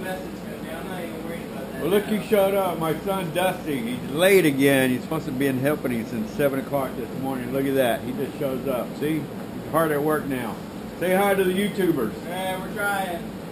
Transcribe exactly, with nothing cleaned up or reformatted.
message come down. I'm not even worried about that. Well, look, he showed up. My son Dusty. He's late again. He's supposed to be in helping him since seven o'clock this morning. Look at that. He just shows up. See, he's hard at work now. Say hi to the YouTubers. Yeah, we're trying.